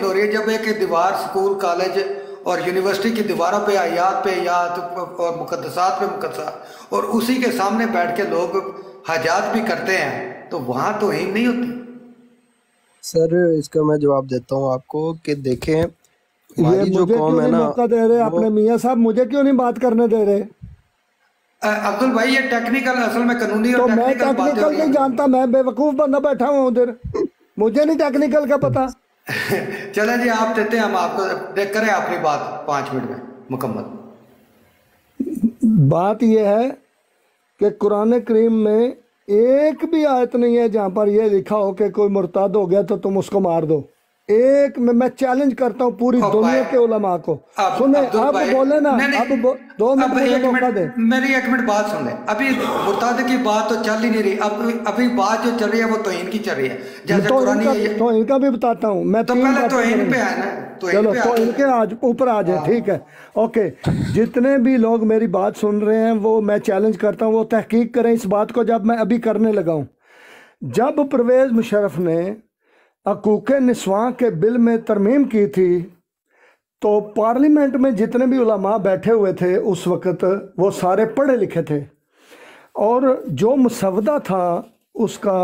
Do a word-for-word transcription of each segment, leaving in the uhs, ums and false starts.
ہو رہی ہے جب ایک دیوار اسکول کالج اور یونیورسٹی کی دیواروں پہ آیات پہ آیات اور مقدسات پہ مقدسات اور اسی کے سامنے بیٹھ کے لوگ حاجات بھی کرتے ہیں تو وہاں توہین نہیں ہوتی؟ سر اس کا میں جواب دیتا ہوں آپ کو کہ دیکھیں یہ ہماری جو مجھے قوم کیوں ہے نہیں نا موقع دے رہے وہ اپنے میاں صاحب، مجھے کیوں نہیں بات کرنے دے رہے؟ عبد البھائی یہ ٹیکنیکل اصل میں قانونی اور تو میں ٹیکنیکل باتیں ہو ٹیکنیکل رہی نہیں ہیں. جانتا، میں بے وقوف بندہ بیٹھا ہوں ادھر، مجھے نہیں ٹیکنیکل کا پتا۔ چلیں جی آپ دیتے ہیں، ہم آپ کو دیکھ کریں اپنی بات پانچ منٹ میں مکمل۔ بات یہ ہے کہ قرآن کریم میں ایک بھی آیت نہیں ہے جہاں پر یہ لکھا ہو کہ کوئی مرتد ہو گیا تو تم اس کو مار دو۔ ایک میں میں چیلنج کرتا ہوں پوری او دنیا بھائی کے علماء کو، اب سنیں عبد اب البھائی بولے نا، نہیں اب نہیں بو- دو منٹ اب مجھے ایک موقع دیں۔ منٹ میری ایک منٹ بات سن لیں، ابھی مرتد کی بات تو چل ہی نہیں رہی، اب ابھی بات جو چل رہی ہے وہ توہین کی چل رہی ہے، جیسے تو ان قرآن کا یہ تو ان کا بھی بتاتا ہوں، میں تو تین پہلے باتیں توہین کروں پہ گا۔ آئے نا، توہین چلو پہ تو آتے ان ہیں۔ کے آج اوپر آ جائیں، ٹھیک ہے، اوکے۔ جتنے بھی لوگ میری بات سن رہے ہیں وہ میں چیلنج کرتا ہوں وہ تحقیق کریں اس بات کو جب میں ابھی کرنے لگا ہوں۔ جب پرویز مشرف نے حقوق نسواں کے بل میں ترمیم کی تھی تو پارلیمنٹ میں جتنے بھی علماء بیٹھے ہوئے تھے اس وقت وہ سارے پڑھے لکھے تھے، اور جو مسودہ تھا اس کا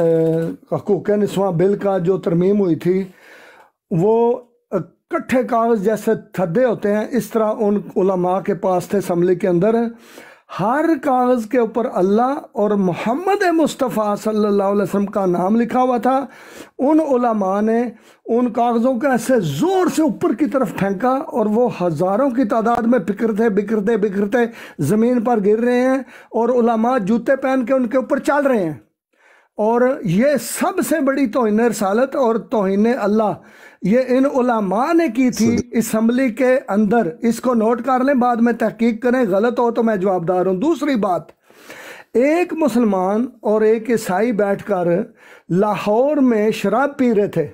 حقوق نسواں بل کا جو ترمیم ہوئی تھی وہ کٹھے کاغذ جیسے تھدے ہوتے ہیں اس طرح ان علماء کے پاس تھے اسمبلی کے اندر، ہر کاغذ کے اوپر اللہ اور محمد مصطفیٰ صلی اللہ علیہ وسلم کا نام لکھا ہوا تھا۔ ان علماء نے ان کاغذوں کو ایسے زور سے اوپر کی طرف پھینکا اور وہ ہزاروں کی تعداد میں بکھرتے بکھرتے بکھرتے زمین پر گر رہے ہیں، اور علماء جوتے پہن کے ان کے اوپر چل رہے ہیں، اور یہ سب سے بڑی توہین رسالت اور توہین اللہ یہ ان علماء نے کی تھی اسمبلی کے اندر۔ اس کو نوٹ کر لیں، بعد میں تحقیق کریں، غلط ہو تو میں جوابدار ہوں۔ دوسری بات، ایک مسلمان اور ایک عیسائی بیٹھ کر لاہور میں شراب پی رہے تھے،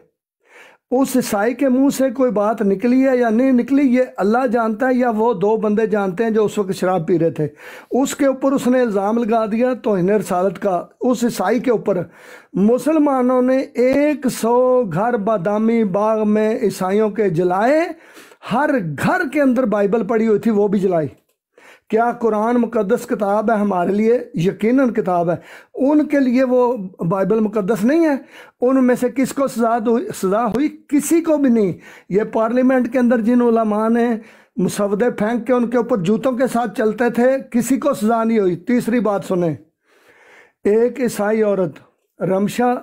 اس عیسائی کے منہ سے کوئی بات نکلی ہے یا نہیں نکلی یہ اللہ جانتا ہے، یا وہ دو بندے جانتے ہیں جو اس وقت شراب پی رہے تھے، اس کے اوپر اس نے الزام لگا دیا توہین رسالت کا اس عیسائی کے اوپر۔ مسلمانوں نے ایک سو گھر بادامی باغ میں عیسائیوں کے جلائے، ہر گھر کے اندر بائبل پڑی ہوئی تھی وہ بھی جلائی۔ کیا قرآن مقدس کتاب ہے ہمارے لیے؟ یقیناً کتاب ہے، ان کے لیے وہ بائبل مقدس نہیں ہے؟ ان میں سے کس کو سزا سزا ہوئی؟ کسی کو بھی نہیں۔ یہ پارلیمنٹ کے اندر جن علماء نے مسودے پھینک کے ان کے اوپر جوتوں کے ساتھ چلتے تھے کسی کو سزا نہیں ہوئی۔ تیسری بات سنیں، ایک عیسائی عورت رمشا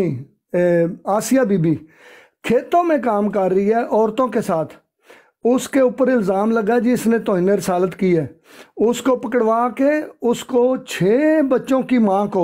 نہیں آسیہ بی بی کھیتوں میں کام کر رہی ہے عورتوں کے ساتھ، اس کے اوپر الزام لگا جی اس نے توہین رسالت کی ہے، اس کو پکڑوا کے اس کو چھ بچوں کی ماں کو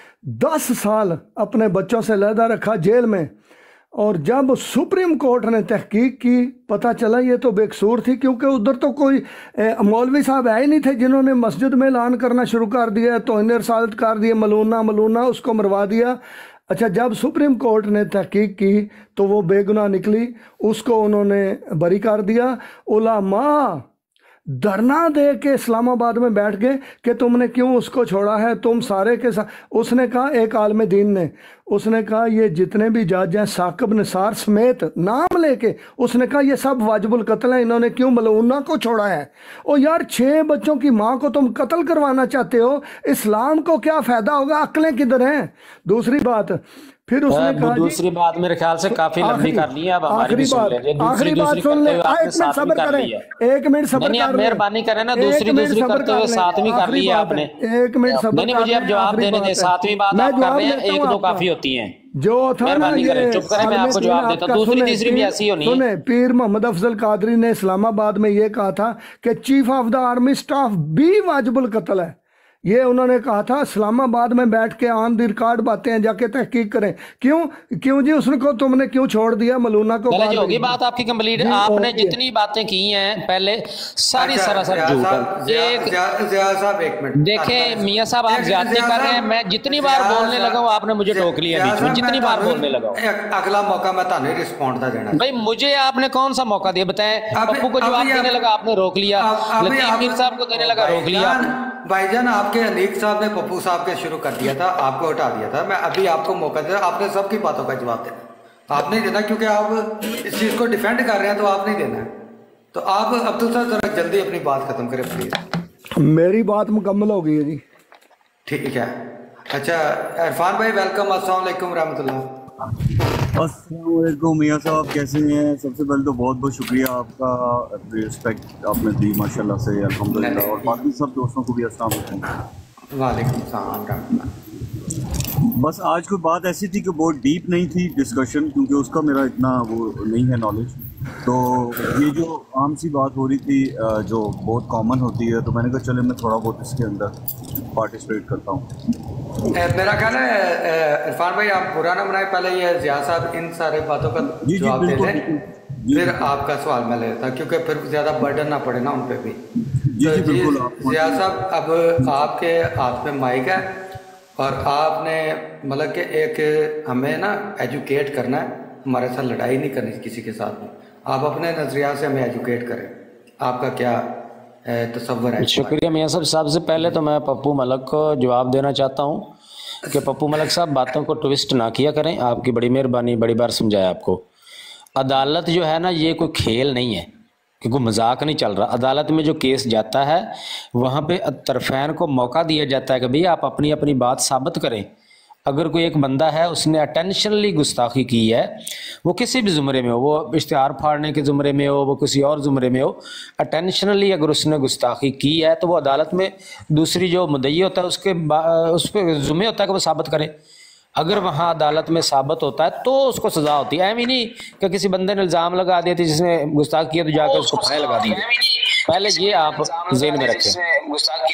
دس سال اپنے بچوں سے علیحدہ رکھا جیل میں، اور جب سپریم کورٹ نے تحقیق کی پتہ چلا یہ تو بے قصور تھی، کیونکہ ادھر تو کوئی مولوی صاحب آئے نہیں تھے جنہوں نے مسجد میں اعلان کرنا شروع کر دیا توہین رسالت کر دیے، ملونہ ملونہ اس کو مروا دیا۔ اچھا جب سپریم کورٹ نے تحقیق کی تو وہ بے گناہ نکلی، اس کو انہوں نے بری کر دیا۔ علماء دھرنا دے کے اسلام آباد میں بیٹھ گئے کہ تم نے کیوں اس کو چھوڑا ہے، تم سارے کے ساتھ۔ اس نے کہا، ایک عالم دین نے اس نے کہا یہ جتنے بھی جج ہیں ثاقب نثار سمیت نام لے کے اس نے کہا یہ سب واجب القتل ہیں، انہوں نے کیوں ملعونہ کو چھوڑا ہے؟ او یار چھ بچوں کی ماں کو تم قتل کروانا چاہتے ہو، اسلام کو کیا فائدہ ہوگا؟ عقلیں کدھر ہیں؟ دوسری بات پھر اس نے کہا دوسری بات میرے خیال سے کافی لمبی کر لی ہے، اب ہماری بھی سن لیں۔ آخری بات سن لیں، ایک منٹ صبر کریں، ایک منٹ صبر کر لیں، مہربانی کریں نا، دوسری دوسری کرتے ہوئے ساتویں کر لی ہے آپ نے۔ ایک منٹ صبر نہیں مجھے اب جواب دینے دیں، ساتویں بات آپ کر رہے ہیں، ایک دو کافی ہوتی ہیں، جو تھا نا یہ چپ کریں، میں آپ کو جواب دیتا ہوں، دوسری تیسری بھی ایسی ہونی ہے۔ سنیں، پیر محمد افضل قادری نے اسلام آباد میں یہ کہا تھا کہ chief of the army staff بھی واجب القتل ہے، یہ انہوں نے کہا تھا۔ اسلام آباد میں بیٹھ کے آن دی ریکارڈ باتیں ہیں، جا کے تحقیق کریں۔ کیوں کیوں جی اس کو تم نے کیوں چھوڑ دیا ملونہ کو؟ پہلے جو ہوگی بات آپ کی کمپلیٹ، آپ نے جتنی باتیں کی ہیں پہلے ساری سراسر جھوٹ ہے۔ ایک دیکھیں میاں صاحب آپ زیادتی کر رہے ہیں، میں جتنی بار بولنے لگا ہوں آپ نے مجھے ٹوک لیا بیچ میں، جتنی بار بولنے لگا ہوں۔ اگلا موقع میں تانے رسپونڈ دا دینا۔ بھائی مجھے آپ نے کون سا موقع دیا بتائیں؟ پپو کو جواب دینے لگا آپ نے روک لیا، لطیف میر صاحب کو دینے لگا روک لیا۔ بھائی جان آپ کے انیق صاحب نے پپو صاحب کے شروع کر دیا تھا، آپ کو ہٹا دیا تھا، میں ابھی آپ کو موقع دیا، آپ نے سب کی باتوں کا جواب دینا۔ आप नहीं देना, क्योंकि आप इस चीज़ को डिफेंड कर रहे हैं तो आप नहीं देना। तो आप अब्दुल साहब जरा जल्दी अपनी बात खत्म करें प्लीज। मेरी बात मुकम्मल हो गई है जी। ठीक है, अच्छा इरफान भाई वेलकम, अस्सलाम वालेकुम रहमतुल्लाह। अस्सलाम वालेकुम मियां साहब, कैसे हैं? सबसे पहले तो बहुत बहुत शुक्रिया आपका, रिस्पेक्ट आपने दी माशाल्लाह से, अल्हम्दुलिल्लाह। और बाकी सब दोस्तों को भी अस्सलाम वालेकुम। वालेकुम सलाम रहमतुल्लाह। बस आज कोई बात ऐसी थी कि बहुत डीप नहीं थी डिस्कशन, क्योंकि उसका मेरा इतना वो नहीं है नॉलेज। तो ये जो आम सी बात हो रही थी जो बहुत कॉमन होती है, तो मैंने कहा चले मैं थोड़ा बहुत इसके अंदर पार्टिसिपेट करता हूँ। मेरा ख्याल है इरफान भाई आप बुरा ना बनाए, पहले ये जिया साहब इन सारे बातों का जवाब दे दें, फिर आपका सवाल मैं लेता, क्योंकि फिर ज़्यादा बर्डन ना पड़े ना उन पर भी। जी जी बिल्कुल। जिया साहब अब आपके हाथ में माइक है और आपने मतलब कि एक हमें ना एजुकेट करना है, हमारे साथ लड़ाई नहीं करनी किसी के साथ में। आप अपने नज़रिया से हमें एजुकेट करें, आपका क्या तसव्वुर है? शुक्रिया मियां साहब। सबसे पहले तो मैं पप्पू मलक को जवाब देना चाहता हूं कि पप्पू मलक साहब बातों को ट्विस्ट ना किया करें, आपकी बड़ी मेहरबानी, बड़ी बार समझाया आपको। अदालत जो है ना ये कोई खेल नहीं है कि कोई मजाक नहीं चल रहा। अदालत में जो केस जाता है वहाँ पे तरफैन को मौका दिया जाता है कि भाई आप अपनी अपनी बात साबित करें। अगर कोई एक बंदा है उसने अटेंशनली गुस्ताखी की है, वो किसी भी ज़ुमरे में हो, वो इश्तिहार फाड़ने के ज़ुमरे में हो, वो किसी और ज़ुमरे में हो, अटेंशनली अगर उसने गुस्ताखी की है तो वो अदालत में दूसरी जो मुद्दई होता है उसके उस पर ज़ुम्मे होता है कि वो साबित करे। अगर वहाँ अदालत में साबित होता है तो उसको सज़ा होती है। ऐमी नहीं कि किसी बंदे ने इल्ज़ाम लगा दिया था जिसने गुस्ताख किया तो जाकर उसको फाइन लगा दी। पहले ये आप ज़हन में रखें।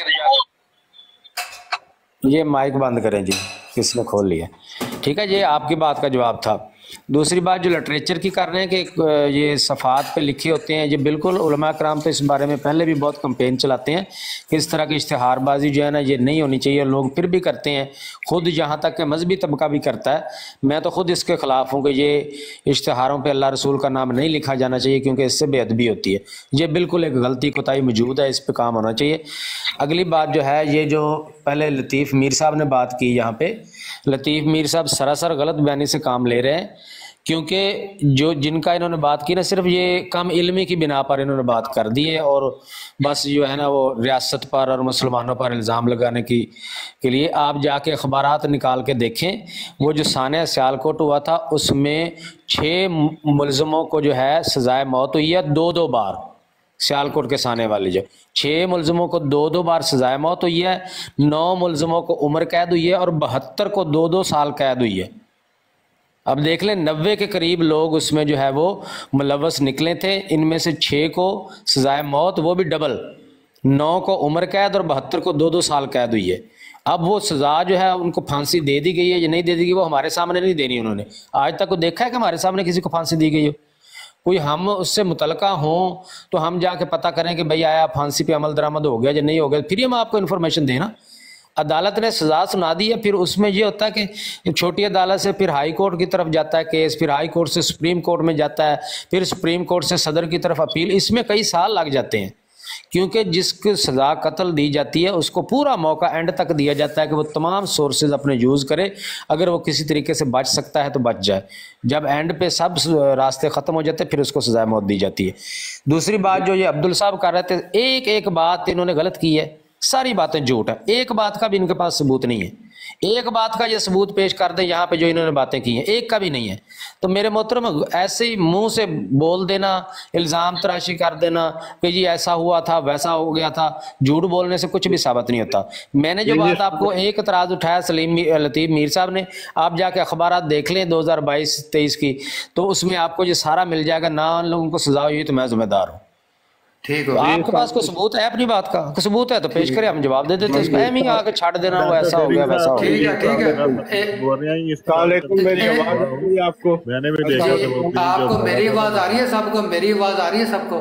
ये माइक बंद करें जी, किसने खोल लिया। ठीक है, ये आपकी बात का जवाब था। दूसरी बात जो लिटरेचर की कर रहे हैं कि ये सफ़ात पे लिखे होते हैं, ये बिल्कुल उलमा कराम तो इस बारे में पहले भी बहुत कंपेन चलाते हैं कि इस तरह की इश्तिहारबाजी जो है ना ये नहीं होनी चाहिए। लोग फिर भी करते हैं, ख़ुद जहाँ तक कि मजहबी तबका भी करता है। मैं तो ख़ुद इसके ख़िलाफ़ हूँ कि ये इश्तिहारों पे अल्लाह रसूल का नाम नहीं लिखा जाना चाहिए, क्योंकि इससे बेअदबी होती है। ये बिल्कुल एक गलती कोताही मौजूद है, इस पर काम होना चाहिए। अगली बात जो है, ये जो पहले लतीफ़ मीर साहब ने बात की, यहाँ पे लतीफ़ मीर साहब सरासर गलत बयानी से काम ले रहे हैं, क्योंकि जो जिनका इन्होंने बात की ना सिर्फ ये कम इल्मी की बिना पर इन्होंने बात कर दी है, और बस जो है ना वो रियासत पर और मुसलमानों पर इल्ज़ाम लगाने की के लिए। आप जाके अखबारात निकाल के देखें, वो जो सानिया सियालकोट हुआ था उसमें छः मुलज़मों को जो है सज़ाए मौत हुई है, दो दो बार। सियालकोट के साने वाले जो छः मुलज़मों को दो दो बार सज़ाए मौत हुई है, नौ मुलज़मों को उम्र कैद हुई है और बहत्तर को दो दो साल कैद हुई है। अब देख लें, नब्बे के करीब लोग उसमें जो है वो मुलव्वस निकले थे। इनमें से छः को सज़ाए मौत, वो भी डबल, नौ को उम्र कैद और बहत्तर को दो दो साल कैद हुई है। अब वो सज़ा जो है उनको फांसी दे दी गई है या नहीं दे दी गई, वो हमारे सामने नहीं देनी उन्होंने। आज तक को देखा है कि हमारे सामने किसी को फांसी दी गई हो? कोई हम उससे मुतलका हों तो हम जाके पता करें कि भाई आया फांसी पे अमल दरामद हो गया या नहीं हो गया, फिर हम आपको इन्फॉर्मेशन देना। अदालत ने सज़ा सुना दी है, फिर उसमें ये होता है कि छोटी अदालत से फिर हाई कोर्ट की तरफ जाता है केस, फिर हाई कोर्ट से सुप्रीम कोर्ट में जाता है, फिर सुप्रीम कोर्ट से सदर की तरफ अपील। इसमें कई साल लग जाते हैं, क्योंकि जिसको सज़ा कत्ल दी जाती है उसको पूरा मौका एंड तक दिया जाता है कि वो तमाम सोर्सेज अपने यूज़ करे, अगर वो किसी तरीके से बच सकता है तो बच जाए। जब एंड पे सब रास्ते ख़त्म हो जाते हैं फिर उसको सज़ा मौत दी जाती है। दूसरी बात जो ये अब्दुल साहब कर रहे थे, एक एक बात इन्होंने गलत की है, सारी बातें झूठ है, एक बात का भी इनके पास सबूत नहीं है। एक बात का ये सबूत पेश कर दे यहाँ पे जो इन्होंने बातें की हैं, एक का भी नहीं है। तो मेरे मोहतरम ऐसे ही मुंह से बोल देना, इल्ज़ाम तराशी कर देना कि जी ऐसा हुआ था वैसा हो गया था, झूठ बोलने से कुछ भी साबित नहीं होता। मैंने जो बात आपको एक एतराज़ उठाया सलीम लतीफ़ मीर साहब ने, आप जाके अखबारात देख लें दो हज़ार बाईस तेईस की, तो उसमें आपको ये सारा मिल जाएगा। ना उन लोगों को सजा हुई तो मैं जिम्मेदार हूँ। ठीक है, आपके पास कोई सबूत है अपनी बात का? कोई सबूत है तो पेश करें, हम जवाब दे देते हैं। एम ही आके छाड़ देना वो ऐसा हो गया वैसा हो गया। ठीक है ठीक है। मेरी आवाज आपको मैंने भी देखा, आपको मेरी आवाज आ रही है? सबको मेरी आवाज आ रही है? सबको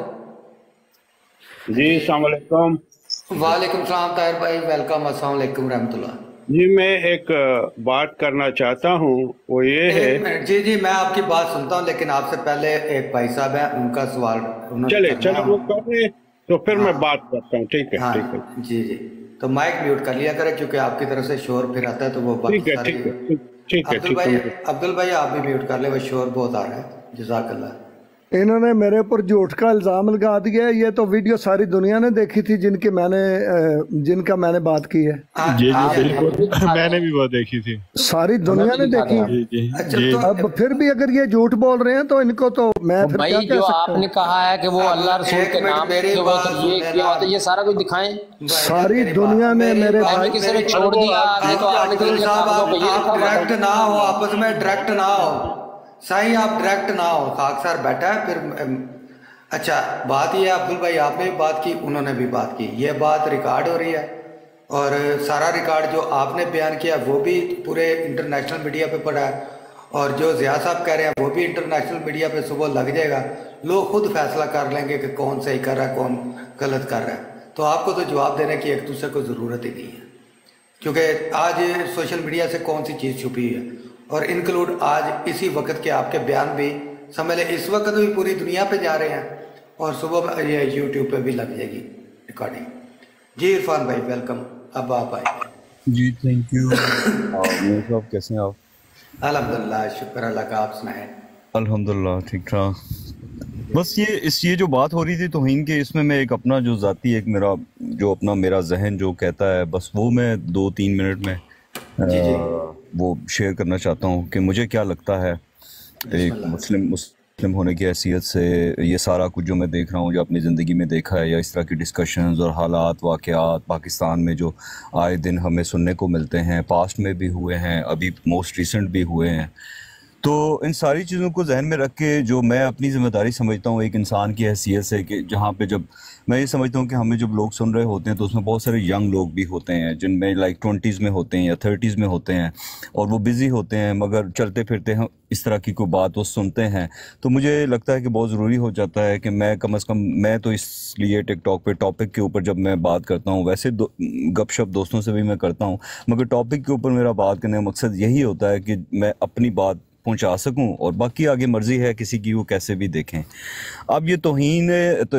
जी अस्सलाम वालेकुम। वालेकुम सलाम ताहिर भाई, वेलकम, अस्सलाम वालेकुम रहमतुल्लाह। जी मैं एक बात करना चाहता हूँ, वो ये है। जी जी मैं आपकी बात सुनता हूँ, लेकिन आपसे पहले एक भाई साहब है, उनका सवाल चले चले वो कर रहे तो फिर हाँ, मैं बात करता हूँ। ठीक है हाँ, ठीक है जी जी। तो माइक म्यूट कर लिया करें, क्योंकि आपकी तरफ से शोर फिर आता है तो वो बात ठीक है ठीक है ठीक है, अब्दुल ठीक भाई है। अब्दुल भाई आप भी म्यूट कर ले, वो शोर बहुत आ रहा है। जज़ाकल्लाह। इन्होंने मेरे ऊपर झूठ का इल्ज़ाम लगा दिया है। ये तो वीडियो सारी दुनिया ने देखी थी जिनकी मैंने अ, जिनका मैंने बात की है। हाँ, जी जी आप- बिल्कुल, मैंने भी वो देखी थी। सारी दुनिया ने देखी। जी जी अच्छा जी। तो अब फिर भी अगर ये झूठ बोल रहे हैं तो इनको तो मैं फिर क्या भाई कह जो सकता आपने हूँ। कहा है कि वो अब अल्लाह रसूल एक के मिनट नाम मेरी से वो बात तो सुन ये लेना। किया होता है, ये सारा कुछ दिखाएं। भाई, सारी मेरी दुनिया बात- ने मेरी मेरे बात- भाई किसी ने मेरी- छोड़ दिया आगे तो आपने अब्दुल कहा साहब आपको ये आप लिखा हुआ डायरेक्ट था। ना हो, आपस में डायरेक्ट ना हो, सही आप डायरेक्ट ना हो। खाक सर बैठा है फिर अम, अच्छा बात ये है अब्दुल भाई आपने भी बात की, उन्होंने भी बात की, ये बात रिकॉर्ड हो रही है और सारा रिकॉर्ड जो आपने बयान किया वो भी पूरे इंटरनेशनल मीडिया पे पड़ा है और जो ज़िया साहब कह रहे हैं वो भी इंटरनेशनल मीडिया पे सुबह लग जाएगा। लोग खुद फैसला कर लेंगे कि कौन सही कर रहा है कौन गलत कर रहा है। तो आपको तो जवाब देने की एक दूसरे को ज़रूरत ही नहीं है, क्योंकि आज सोशल मीडिया से कौन सी चीज़ छुपी है और इंक्लूड आज इसी वक्त के आपके बयान भी समझ लें इस वक्त भी पूरी दुनिया पे जा रहे हैं और सुबह ये यूट्यूब पे भी लग जाएगी रिकॉर्डिंग। जी इरफान भाई वेलकम, अब आप आए। जी थैंक यू। मेरे साहब कैसे हैं आप? अल्हम्दुलिल्लाह शुक्र अल्लाह का, आप सुनाएं। अल्हम्दुलिल्लाह ठीक ठाक। बस ये इस ये जो बात हो रही थी तौहीन के, इसमें मैं एक अपना जो ज़ाती एक मेरा जो अपना मेरा जहन जो कहता है बस वो मैं दो तीन मिनट में जी जी आ, वो शेयर करना चाहता हूँ कि मुझे क्या लगता है एक बिस्मिल्लाह। मुस्लिम मुस्लिम होने की हैसियत से ये सारा कुछ जो मैं देख रहा हूँ जो अपनी ज़िंदगी में देखा है या इस तरह की डिस्कशंस और हालात वाक़यात पाकिस्तान में जो आए दिन हमें सुनने को मिलते हैं, पास्ट में भी हुए हैं, अभी मोस्ट रिसेंट भी हुए हैं, तो इन सारी चीज़ों को जहन में रख के जो मैं अपनी ज़िम्मेदारी समझता हूँ एक इंसान की हैसियत से कि जहाँ पे जब मैं ये समझता हूँ कि हमें जब लोग सुन रहे होते हैं तो उसमें बहुत सारे यंग लोग भी होते हैं जिनमें लाइक ट्वेंटीज़ में होते हैं या थर्टीज़ में होते हैं और वो बिज़ी होते हैं मगर चलते फिरते हैं इस तरह की कोई बात वो सुनते हैं। तो मुझे लगता है कि बहुत ज़रूरी हो जाता है कि मैं कम अज़ कम मैं तो इसलिए टिकटॉक पे टॉपिक के ऊपर जब मैं बात करता हूँ, वैसे दो, गपशप दोस्तों से भी मैं करता हूँ, मगर टॉपिक के ऊपर मेरा बात करने का मकसद यही होता है कि मैं अपनी बात पहुंचा सकूं और बाकी आगे मर्जी है किसी की वो कैसे भी देखें। अब ये तौहीन तो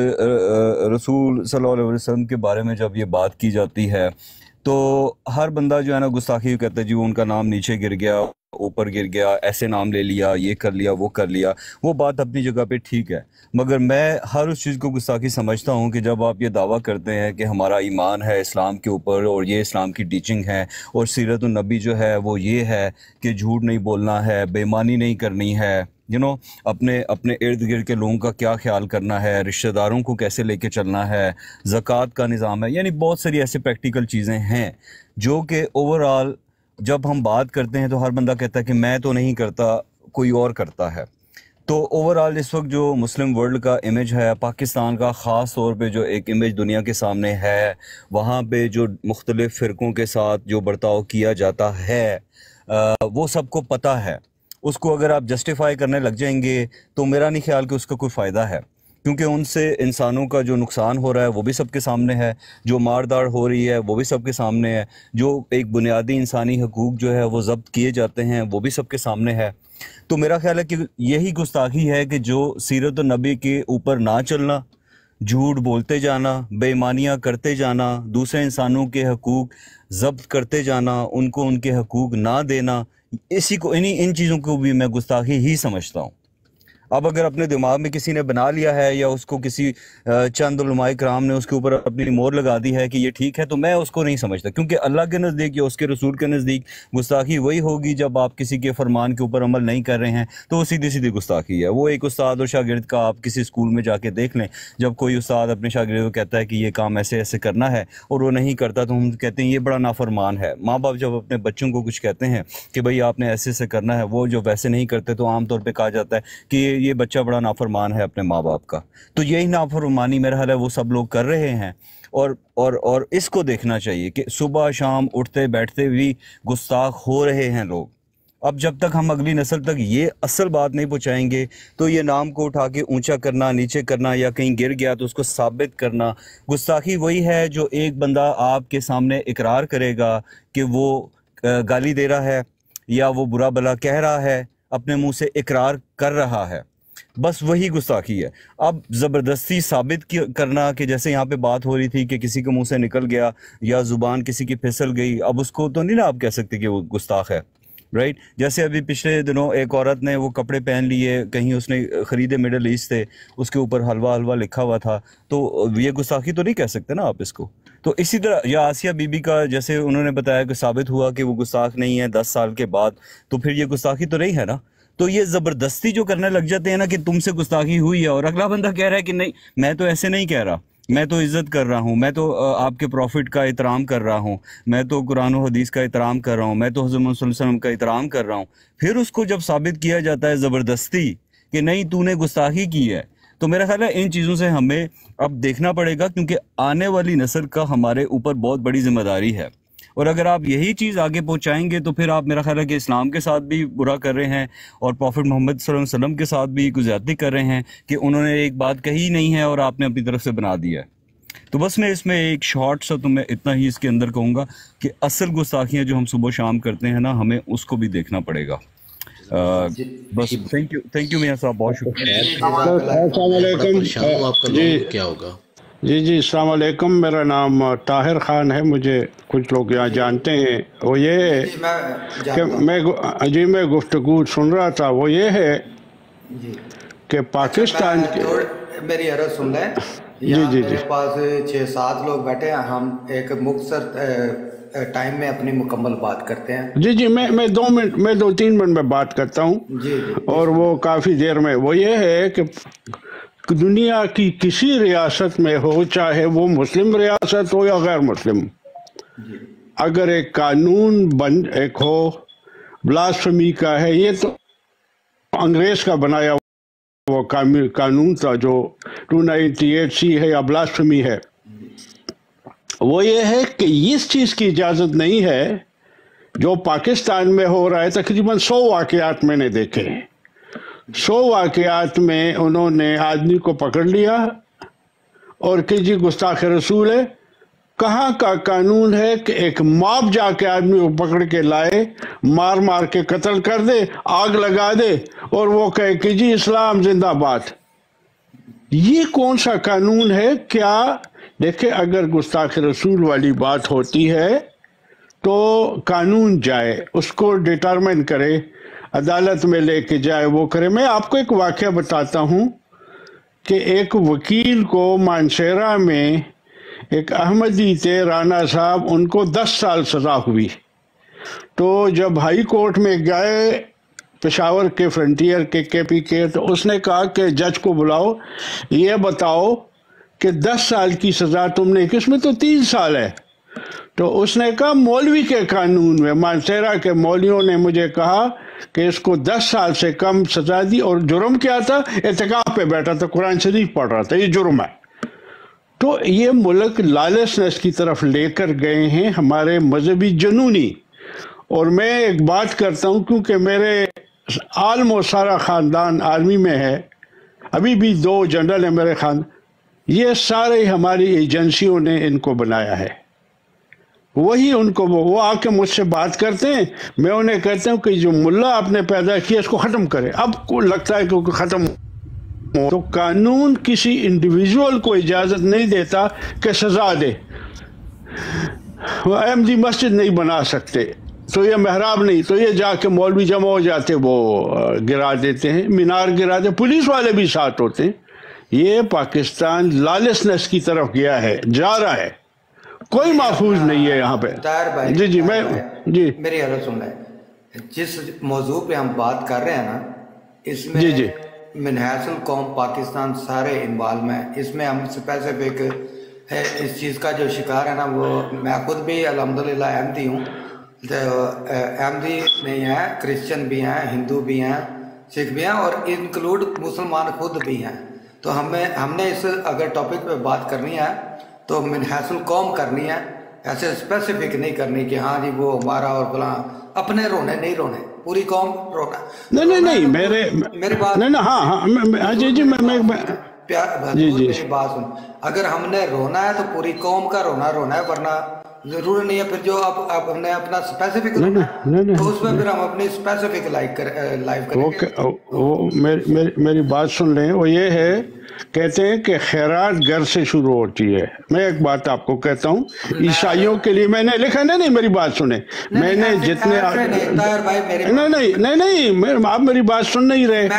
रसूल सल्लल्लाहु अलैहि वसल्लम के बारे में जब ये बात की जाती है तो हर बंदा जो है ना गुस्ताखी कहता है जी वो उनका नाम नीचे गिर गया ऊपर गिर गया, ऐसे नाम ले लिया, ये कर लिया वो कर लिया। वो बात अपनी जगह पे ठीक है, मगर मैं हर उस चीज़ को गुस्ताखी समझता हूँ कि जब आप ये दावा करते हैं कि हमारा ईमान है इस्लाम के ऊपर और ये इस्लाम की टीचिंग है और सीरत नबी जो है वो ये है कि झूठ नहीं बोलना है, बेईमानी नहीं करनी है, यू नो अपने अपने इर्द गिर्द के लोगों का क्या ख्याल करना है, रिश्तेदारों को कैसे लेके चलना है, ज़कात का निज़ाम है, यानी बहुत सारी ऐसी प्रैक्टिकल चीज़ें हैं जो कि ओवरऑल जब हम बात करते हैं तो हर बंदा कहता है कि मैं तो नहीं करता, कोई और करता है। तो ओवरऑल इस वक्त जो मुस्लिम वर्ल्ड का इमेज है, पाकिस्तान का ख़ास तौर पे जो एक इमेज दुनिया के सामने है, वहाँ पे जो मुख्तलिफ़ फ़िरक़ों के साथ जो बर्ताव किया जाता है आ, वो सबको पता है। उसको अगर आप जस्टिफाई करने लग जाएंगे तो मेरा नहीं ख्याल कि उसका कोई फ़ायदा है, क्योंकि उनसे इंसानों का जो नुकसान हो रहा है वो भी सबके सामने है, जो मारदार हो रही है वो भी सबके सामने है, जो एक बुनियादी इंसानी हकूक़ जो है वो ज़ब्त किए जाते हैं वो भी सबके सामने है। तो मेरा ख्याल है कि यही गुस्ताखी है कि जो सीरत नबी के ऊपर ना चलना, झूठ बोलते जाना, बेईमानियाँ करते जाना, दूसरे इंसानों के हकूक़ ज़ब्त करते जाना, उनको उनके हकूक़ ना देना, इसी को इन्हीं इन चीज़ों को भी मैं गुस्ताखी ही समझता हूँ। अब अगर अपने दिमाग में किसी ने बना लिया है या उसको किसी चंद उलमाए कराम ने उसके ऊपर अपनी मोहर लगा दी है कि ये ठीक है, तो मैं उसको नहीं समझता, क्योंकि अल्लाह के नज़दीक या उसके रसूल के नज़दीक गुस्ताखी वही होगी जब आप किसी के फरमान के ऊपर अमल नहीं कर रहे हैं, तो वो सीधी सीधी गुस्ताखी है। वो एक उस्ताद और शागिर्द का आप किसी स्कूल में जाके देख लें, जब कोई उस्ताद अपने शागिर्द को कहता है कि ये काम ऐसे ऐसे करना है और वो नहीं करता तो हम कहते हैं ये बड़ा नाफरमान है। माँ बाप जब अपने बच्चों को कुछ कहते हैं कि भाई आपने ऐसे ऐसे करना है, वो जो वैसे नहीं करते तो आमतौर पर कहा जाता है कि ये बच्चा बड़ा नाफरमान है अपने माँ बाप का। तो यही नाफरमानी मेरा हाल है वो सब लोग कर रहे हैं और और और इसको देखना चाहिए कि सुबह शाम उठते बैठते भी गुस्ताख हो रहे हैं लोग। अब जब तक हम अगली नस्ल तक ये असल बात नहीं पहुँचाएंगे तो ये नाम को उठा के ऊंचा करना, नीचे करना या कहीं गिर गया तो उसको साबित करना, गुस्ताखी वही है जो एक बंदा आपके सामने इकरार करेगा कि वो गाली दे रहा है या वो बुरा भला कह रहा है, अपने मुंह से इकरार कर रहा है, बस वही गुस्ताखी है। अब ज़बरदस्ती साबित करना कि जैसे यहाँ पे बात हो रही थी कि किसी के मुंह से निकल गया या ज़ुबान किसी की फिसल गई, अब उसको तो नहीं ना आप कह सकते कि वो गुस्ताख है, رائٹ. جیسے ابھی پچھلے دنوں ایک عورت نے وہ کپڑے پہن لیے, کہیں اس نے خریدے مڈل ایسٹ سے, اس کے اوپر حلوہ حلوہ لکھا ہوا تھا, تو یہ گستاخی تو نہیں کہہ سکتے نا آپ اس کو. تو اسی طرح یا آسیہ بی بی کا جیسے انہوں نے بتایا کہ ثابت ہوا کہ وہ گستاخ نہیں ہے دس سال کے بعد, تو پھر یہ گستاخی تو نہیں ہے نا. تو یہ زبردستی جو کرنے لگ جاتے ہیں نا کہ تم سے گستاخی ہوئی ہے, اور اگلا بندہ کہہ رہا ہے کہ نہیں میں تو ایسے نہیں کہہ رہا, میں تو عزت کر رہا ہوں, میں تو آپ کے پروفٹ کا احترام کر رہا ہوں, میں تو قرآن و حدیث کا احترام کر رہا ہوں, میں تو حضرت محمد صلی اللہ علیہ وسلم کا احترام کر رہا ہوں. پھر اس کو جب ثابت کیا جاتا ہے زبردستی کہ نہیں تو نے گستاخی کی ہے, تو میرا خیال ہے ان چیزوں سے ہمیں اب دیکھنا پڑے گا, کیونکہ آنے والی نسل کا ہمارے اوپر بہت بڑی ذمہ داری ہے. اور اگر آپ یہی چیز آگے پہنچائیں گے تو پھر آپ میرا خیال ہے کہ اسلام کے ساتھ بھی برا کر رہے ہیں, اور پروفٹ محمد صلی اللہ علیہ وسلم کے ساتھ بھی کوئی زیادتی کر رہے ہیں کہ انہوں نے ایک بات کہی نہیں ہے اور آپ نے اپنی طرف سے بنا دیا ہے. تو بس میں اس میں ایک شارٹ سا تو میں اتنا ہی اس کے اندر کہوں گا کہ اصل گستاخیاں جو ہم صبح شام کرتے ہیں نا, ہمیں اس کو بھی دیکھنا پڑے گا. بس تھینک یو تھینک یو میاں صاحب, بہت شکریہ. السلام علیکم. جی کیا ہوگا؟ جی جی السلام علیکم. میرا نام طاہر خان ہے, مجھے کچھ لوگ یہاں جانتے ہیں. وہ یہ ہے کہ میں جی میں گفتگو سن رہا تھا, وہ یہ ہے کہ پاکستان کے میری عرض سن لیں. جی جی جی میرے پاس چھ سات لوگ بیٹھے ہیں, ہم ایک مختصر ٹائم میں اپنی مکمل بات کرتے ہیں. جی جی میں میں دو منٹ میں دو تین منٹ میں بات کرتا ہوں, جی جی اور وہ کافی دیر میں. وہ یہ ہے کہ دنیا کی کسی ریاست میں ہو, چاہے وہ مسلم ریاست ہو یا غیر مسلم, اگر ایک قانون بن ایک ہو بلاسفمی کا ہے, یہ تو انگریز کا بنایا وہ قانون تھا جو ٹو نائنٹی ایٹ سی ہے یا بلاسفمی ہے. وہ یہ ہے کہ اس چیز کی اجازت نہیں ہے جو پاکستان میں ہو رہا ہے. تقریباً سو واقعات میں نے دیکھے ہیں. سو واقعات میں انہوں نے آدمی کو پکڑ لیا اور کہ جی گستاخ رسول ہے. کہاں کا قانون ہے کہ ایک موب جا کے آدمی کو پکڑ کے لائے, مار مار کے قتل کر دے, آگ لگا دے, اور وہ کہے کہ جی اسلام زندہ باد؟ یہ کون سا قانون ہے؟ کیا دیکھیں, اگر گستاخ رسول والی بات ہوتی ہے تو قانون جائے, اس کو ڈیٹرمن کرے, عدالت میں لے کے جائے, وہ کرے. میں آپ کو ایک واقعہ بتاتا ہوں کہ ایک وکیل کو مانشیرہ میں ایک احمدی تھے رانا صاحب, ان کو دس سال سزا ہوئی. تو جب ہائی کورٹ میں گئے پشاور کے فرنٹیئر کے کے پی کے, تو اس نے کہا کہ جج کو بلاؤ, یہ بتاؤ کہ دس سال کی سزا تم نے, کس میں تو تین سال ہے. تو اس نے کہا مولوی کے قانون میں, مانسیرہ کے مولویوں نے مجھے کہا کہ اس کو دس سال سے کم سزا دی, اور جرم کیا تھا؟ اعتکاف پہ بیٹھا تھا, قرآن شریف پڑھ رہا تھا, یہ جرم ہے. تو یہ ملک لالسنس کی طرف لے کر گئے ہیں ہمارے مذہبی جنونی. اور میں ایک بات کرتا ہوں, کیونکہ میرے آلموسٹ سارا خاندان آرمی میں ہے, ابھی بھی دو جنرل ہیں میرے خاندان, یہ سارے ہماری ایجنسیوں نے ان کو بنایا ہے. وہی ان کو وہ آ کے مجھ سے بات کرتے ہیں, میں انہیں کہتا ہوں کہ جو ملا آپ نے پیدا کیا اس کو ختم کرے. اب کو لگتا ہے کہ ختم ہو, تو قانون کسی انڈیویجول کو اجازت نہیں دیتا کہ سزا دے. وہ احمدی مسجد نہیں بنا سکتے, تو یہ محراب نہیں, تو یہ جا کے مولوی جمع ہو جاتے, وہ گرا دیتے ہیں, مینار گرا دیتے, پولیس والے بھی ساتھ ہوتے ہیں. یہ پاکستان لالسنس کی طرف گیا ہے, جا رہا ہے, کوئی محفوظ نہیں ہے یہاں پہ. جی جی میں جی میری حالت سن رہے ہیں, جس موضوع پہ ہم بات کر رہے ہیں نا, اس میں جی جی منحاصل قوم پاکستان سارے انوالو میں. اس میں ہم اسپیسیفک ہے اس چیز کا جو شکار ہے نا, وہ میں خود بھی الحمدللہ احمدی ہوں. احمدی نہیں ہیں, کرسچن بھی ہیں, ہندو بھی ہیں, سکھ بھی ہیں, اور انکلوڈ مسلمان خود بھی ہیں. تو ہمیں ہم نے اس اگر ٹاپک پہ بات کرنی ہے تو منحاصل قوم کرنی ہے, ایسے اسپیسیفک نہیں کرنی کہ ہاں جی وہ ہمارا اور فلاں. اپنے رونے نہیں رونے, پوری قوم رونا. نہیں نہیں نہیں میرے میری بات نہیں ہاں ہاں جی جی میں پیار جی جی میری بات سن, اگر ہم نے رونا ہے تو پوری قوم کا رونا رونا ہے, ورنہ ضروری نہیں ہے پھر جو اب اب ہم نے اپنا اسپیسیفک رونا ہے تو اس میں پھر ہم اپنی اسپیسیفک لائف کر لائف کریں گے. وہ میری بات سن لیں, وہ یہ ہے کہتے ہیں کہ خیرات گھر سے شروع ہوتی ہے. میں ایک بات آپ کو کہتا ہوں, عیسائیوں کے لیے میں نے لکھا نہیں, نہیں میری بات سنیں, میں نے جتنے نہیں نہیں نہیں نہیں آپ میری بات سن نہیں رہے.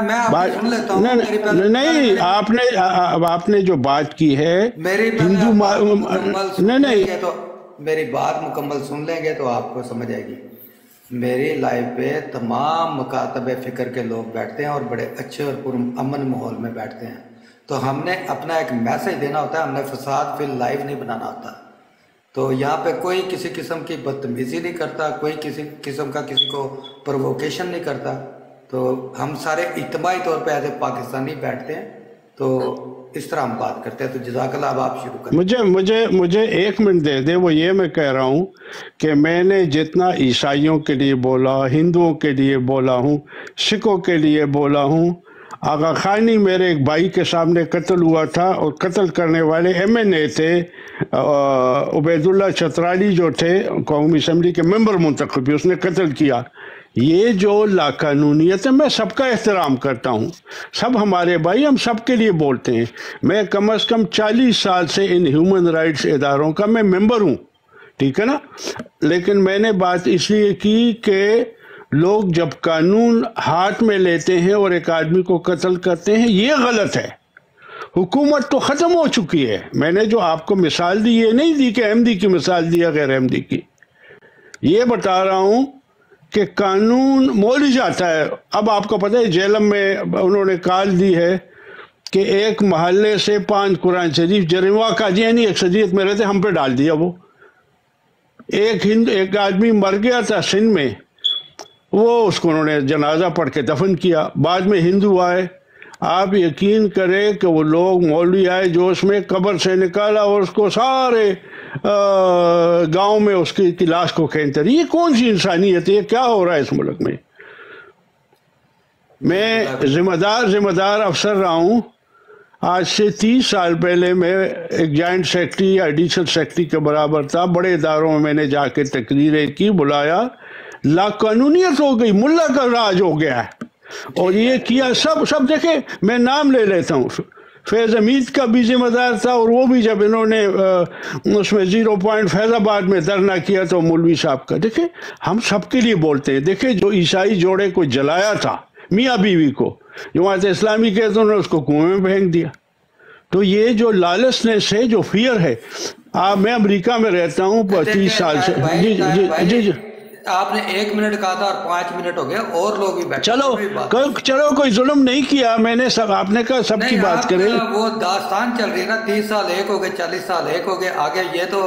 نہیں, آپ نے آپ نے جو بات کی ہے ہندو نہیں نہیں میری بات مکمل سن لیں گے تو آپ کو سمجھ آئے گی. میری لائف پہ تمام مکاتب فکر کے لوگ بیٹھتے ہیں اور بڑے اچھے اور پر امن ماحول میں بیٹھتے ہیں. تو ہم نے اپنا ایک میسج دینا ہوتا ہے, ہم نے فساد فی لائف نہیں بنانا ہوتا. تو یہاں پہ کوئی کسی قسم کی بدتمیزی نہیں کرتا, کوئی کسی قسم کا کسی کو پرووکیشن نہیں کرتا. تو ہم سارے اجتماعی طور پہ ایز اے پاکستانی بیٹھتے ہیں, تو اس طرح ہم بات کرتے ہیں. تو جزاک اللہ, اب آپ شروع کریں. مجھے مجھے مجھے ایک منٹ دے دے. وہ یہ میں کہہ رہا ہوں کہ میں نے جتنا عیسائیوں کے لیے بولا, ہندوؤں کے لیے بولا ہوں, سکھوں کے لیے بولا ہوں. آغا خانی میرے ایک بھائی کے سامنے قتل ہوا تھا, اور قتل کرنے والے ایم این اے تھے, عبید اللہ چترالی جو تھے قومی اسمبلی کے ممبر منتخب, اس نے قتل کیا. یہ جو لاقانونیت ہے, میں سب کا احترام کرتا ہوں, سب ہمارے بھائی, ہم سب کے لیے بولتے ہیں. میں کم از کم چالیس سال سے ان ہیومن رائٹس اداروں کا میں ممبر ہوں, ٹھیک ہے نا. لیکن میں نے بات اس لیے کی کہ لوگ جب قانون ہاتھ میں لیتے ہیں اور ایک آدمی کو قتل کرتے ہیں, یہ غلط ہے. حکومت تو ختم ہو چکی ہے. میں نے جو آپ کو مثال دی, یہ نہیں دی کہ احمدی کی مثال دیا غیر احمدی کی, یہ بتا رہا ہوں کہ قانون مول جاتا ہے. اب آپ کو پتہ ہے جیلم میں انہوں نے کال دی ہے کہ ایک محلے سے پانچ قرآن شریف جرموا قادیانی ایک صدیت میں رہتے, ہم پہ ڈال دیا. وہ ایک ہند ایک آدمی مر گیا تھا سندھ میں, وہ اس کو انہوں نے جنازہ پڑھ کے دفن کیا. بعد میں ہندو آئے, آپ یقین کریں کہ وہ لوگ مولوی آئے جو اس میں قبر سے نکالا اور اس کو سارے گاؤں میں اس کی لاش کو کھینچتے. یہ کون سی انسانیت ہے؟ یہ کیا ہو رہا ہے اس ملک میں؟ میں ذمہ دار ذمہ دار افسر رہا ہوں. آج سے تیس سال پہلے میں ایک جوائنٹ سیکرٹری یا ایڈیشنل سیکرٹری کے برابر تھا. بڑے اداروں میں میں نے جا کے تقریریں کی, بلایا. لا قانونیت ہو گئی, ملا کا راج ہو گیا ہے. اور یہ کیا سب سب دیکھیں, میں نام لے لیتا ہوں, فیض حمید کا بھی ذمہ دار تھا, اور وہ بھی جب انہوں نے اس میں زیرو پوائنٹ فیض آباد میں دھرنا کیا تو مولوی صاحب کا. دیکھیں ہم سب کے لیے بولتے ہیں. دیکھیں جو عیسائی جوڑے کو جلایا تھا, میاں بیوی کو, جماعت اسلامی کے تو انہوں نے اس کو کنویں میں پھینک دیا. تو یہ جو لالچنس ہے, جو فیئر ہے. آپ میں امریکہ میں رہتا ہوں تیس سال سے. جی جی جی جی آپ نے ایک منٹ کہا تھا اور پانچ منٹ ہو گئے, اور لوگ بھی بیٹھے. چلو چلو کوئی ظلم نہیں کیا میں نے, سب آپ نے کہا سب کی بات کریں. وہ داستان چل رہی ہے نا, تیس سال ایک ہو گئے, چالیس سال ایک ہو گئے, آگے یہ تو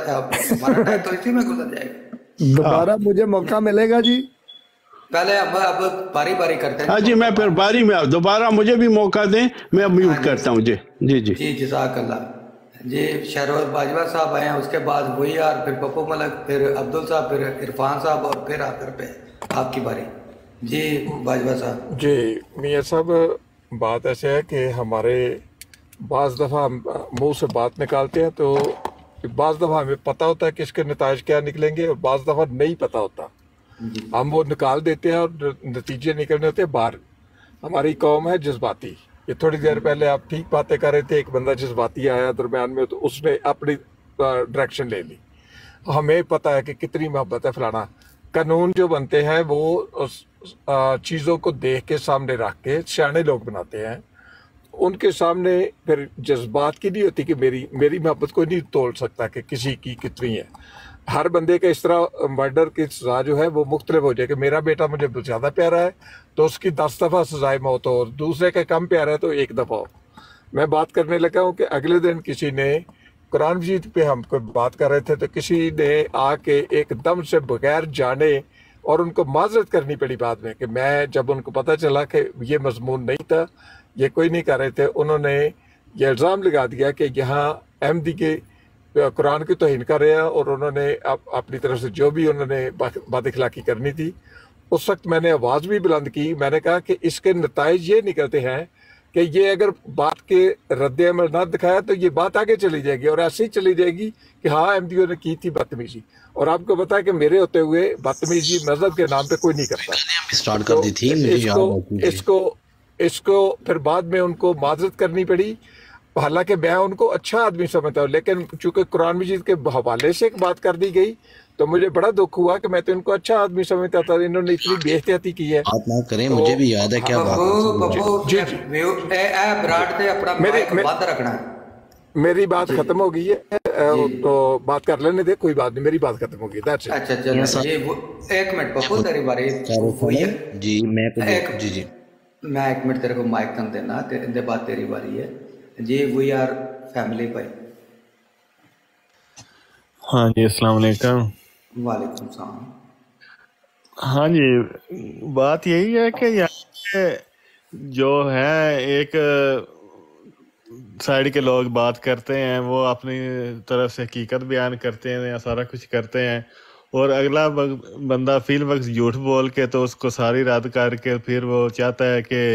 ہمارا ٹائم تو اسی میں گزر جائے گا. دوبارہ مجھے موقع ملے گا جی؟ پہلے اب اب باری باری کرتے ہیں. ہاں جی, میں پھر باری میں دوبارہ مجھے بھی موقع دیں, میں اب میوٹ کرتا ہوں. جی جی جی جی جزاک اللہ. جی شہروز باجوہ صاحب آئے ہیں, اس کے بعد وہی یار, پھر پپو ملک, پھر عبدل صاحب, پھر عرفان صاحب, اور پھر آخر پہ آپ کی باری. جی باجوہ صاحب. جی میاں صاحب, بات ایسے ہے کہ ہمارے بعض دفعہ منہ سے بات نکالتے ہیں تو بعض دفعہ ہمیں پتہ ہوتا ہے کہ اس کے نتائج کیا نکلیں گے, اور بعض دفعہ نہیں پتہ ہوتا. ہم وہ نکال دیتے ہیں اور نتیجے نکلنے ہوتے ہیں باہر. ہماری قوم ہے جذباتی. یہ تھوڑی دیر پہلے آپ ٹھیک باتیں کر رہے تھے, ایک بندہ جذباتی آیا درمیان میں تو اس نے اپنی ڈائریکشن لے لی. ہمیں پتہ ہے کہ کتنی محبت ہے فلانا. قانون جو بنتے ہیں وہ چیزوں کو دیکھ کے سامنے رکھ کے سیانے لوگ بناتے ہیں. ان کے سامنے پھر جذبات کی نہیں ہوتی کہ میری میری محبت کوئی نہیں تول سکتا کہ کسی کی کتنی ہے. ہر بندے کا اس طرح مرڈر کی سزا جو ہے وہ مختلف ہو جائے کہ میرا بیٹا مجھے زیادہ پیارا ہے تو اس کی دس دفعہ سزائے موت ہو, اور دوسرے کا کم پیارا ہے تو ایک دفعہ ہو. میں بات کرنے لگا ہوں کہ اگلے دن کسی نے قرآن مجید پہ ہم کو بات کر رہے تھے تو کسی نے آ کے ایک دم سے بغیر جانے, اور ان کو معذرت کرنی پڑی بعد میں کہ میں جب ان کو پتہ چلا کہ یہ مضمون نہیں تھا, یہ کوئی نہیں کر رہے تھے, انہوں نے یہ الزام لگا دیا کہ یہاں احمدی کے قرآن کی توہین کر رہے ہیں, اور انہوں نے اپنی طرف سے جو بھی انہوں نے بد اخلاقی کرنی تھی. اس وقت میں نے آواز بھی بلند کی, میں نے کہا کہ اس کے نتائج یہ نکلتے ہیں کہ یہ اگر بات کے رد عمل نہ دکھایا تو یہ بات آگے چلی جائے گی, اور ایسے ہی چلی جائے گی کہ ہاں احمدیوں نے کی تھی بدتمیزی. اور آپ کو پتا ہے کہ میرے ہوتے ہوئے بدتمیزی مذہب کے نام پہ کوئی نہیں کرتا. سٹارٹ کر دی تھی, اس کو اس کو اس کو پھر بعد میں ان کو معذرت کرنی پڑی، حالانکہ میں ان کو اچھا آدمی سمجھتا ہوں، لیکن چونکہ قرآن مجید کے حوالے سے ایک بات کر دی گئی تو مجھے بڑا دکھ ہوا کہ میں تو ان کو اچھا آدمی سمجھتا تھا، انہوں نے اتنی بے احتیاطی کی ہے۔ بات نہ کریں، مجھے بھی یاد ہے کیا بات رکھنا ہے۔ میری بات ختم ہو گئی ہے تو بات کر لینے دے، کوئی بات نہیں، میری بات ختم ہو گئی۔ اچھا چلو ایک منٹ پپو تیری باری جی میں جی جی میں ایک منٹ تیرے کو مائک کم دینا، اندے بعد تیری باری ہے جی۔ وی آر فیملی بھائی۔ ہاں جی السلام علیکم۔ وعلیکم السلام۔ ہاں جی بات یہی ہے کہ یہاں جو ہے ایک سائڈ کے لوگ بات کرتے ہیں، وہ اپنی طرف سے حقیقت بیان کرتے ہیں یا سارا کچھ کرتے ہیں، اور اگلا بندہ فی الوقت جھوٹ بول کے تو اس کو ساری رد کر کے پھر وہ چاہتا ہے کہ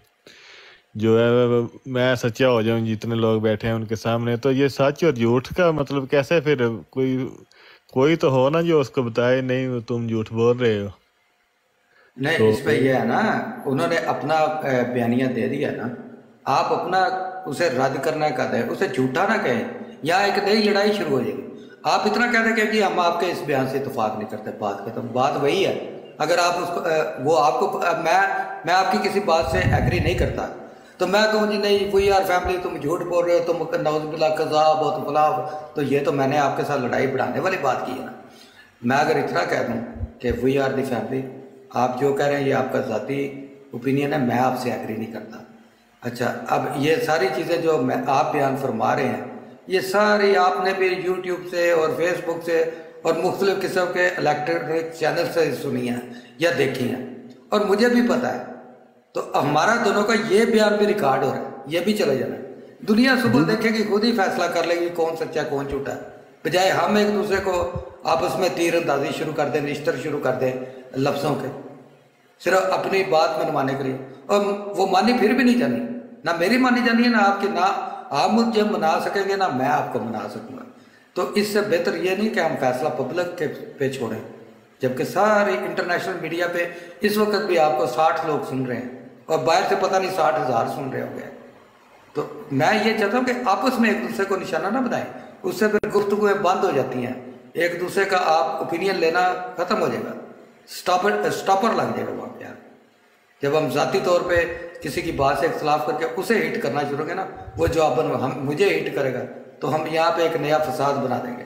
جو ہے میں سچا ہو جاؤں جتنے لوگ بیٹھے ہیں ان کے سامنے۔ تو یہ سچ اور جھوٹ کا مطلب کیسے پھر کوئی کوئی تو ہو نا جو اس کو بتائے نہیں تم جھوٹ بول رہے ہو۔ نہیں اس پہ یہ ہے نا، انہوں نے اپنا بیانیہ دے دیا نا، آپ اپنا اسے رد کرنا کا دیں، اسے جھوٹا نہ کہیں یا ایک نئی لڑائی شروع ہو جائے گی۔ آپ اتنا کہہ دیں کہ جی ہم آپ کے اس بیان سے اتفاق نہیں کرتے، بات ختم۔ بات وہی ہے، اگر آپ اس کو وہ آپ کو میں میں آپ کی کسی بات سے ایگری نہیں کرتا تو میں کہوں جی نہیں وی آر فیملی تم جھوٹ بول رہے ہو، تم نعوذ باللہ کذاب ہو، تو فلاں، تو یہ تو میں نے آپ کے ساتھ لڑائی بڑھانے والی بات کی ہے نا۔ میں اگر اتنا کہہ دوں کہ وی آر دی فیملی، آپ جو کہہ رہے ہیں یہ آپ کا ذاتی اوپینین ہے، میں آپ سے ایگری نہیں کرتا۔ اچھا اب یہ ساری چیزیں جو میں آپ بیان فرما رہے ہیں یہ ساری آپ نے بھی یوٹیوب سے اور فیس بک سے اور مختلف قسم کے الیکٹرانک چینل سے سنی ہیں یا دیکھی ہیں، اور مجھے بھی پتہ ہے۔ تو ہمارا دونوں کا یہ بیان بھی ریکارڈ ہو رہا ہے، یہ بھی چلے جانا ہے۔ دنیا صبح دیکھے گی، خود ہی فیصلہ کر لے گی کون سچا کون جھوٹا ہے، بجائے ہم ایک دوسرے کو آپس میں تیر اندازی شروع کر دیں، نشتر شروع کر دیں لفظوں کے، صرف اپنی بات منوانے کے لیے۔ اور وہ مانی پھر بھی نہیں جانی، نہ میری مانی جانی ہے، نہ آپ کی، نہ آپ مجھے منا سکیں گے، نہ میں آپ کو منا سکوں گا۔ تو اس سے بہتر یہ نہیں کہ ہم فیصلہ پبلک کے پہ چھوڑیں، جبکہ ساری انٹرنیشنل میڈیا پہ اس وقت بھی آپ کو ساٹھ لوگ سن رہے ہیں اور باہر سے پتہ نہیں ساٹھ ہزار سن رہے ہوں گے۔ تو میں یہ چاہتا ہوں کہ آپس میں ایک دوسرے کو نشانہ نہ بنائیں، اس سے پھر گفتگویں بند ہو جاتی ہیں، ایک دوسرے کا آپ اوپینین لینا ختم ہو جائے گا، سٹاپر سٹاپر لگ جائے گا وہاں پہ۔ جب ہم ذاتی طور پہ کسی کی بات سے اختلاف کر کے اسے ہٹ کرنا شروع کریں نا، وہ جواباً ہم مجھے ہٹ کرے گا تو ہم یہاں پہ ایک نیا فساد بنا دیں گے۔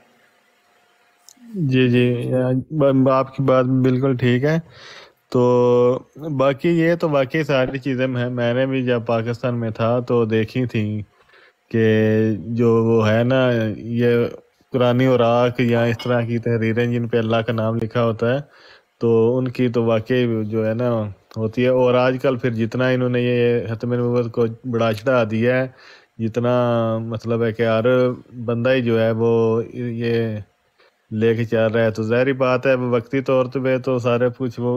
جی جی آپ کی بات بالکل ٹھیک ہے۔ تو باقی یہ تو باقی ساری چیزیں میں نے بھی جب پاکستان میں تھا تو دیکھی تھیں کہ جو وہ ہے نا یہ قرآن اوراق یا اس طرح کی تحریریں جن پہ اللہ کا نام لکھا ہوتا ہے تو ان کی تو واقعی جو ہے نا ہوتی ہے۔ اور آج کل پھر جتنا انہوں نے یہ ختم نبوت کو بڑا چڑھا دیا ہے، جتنا مطلب ہے کہ ہر بندہ ہی جو ہے وہ یہ لے کے چل رہا ہے، تو ظاہری بات ہے وقتی طور پہ تو سارے کچھ وہ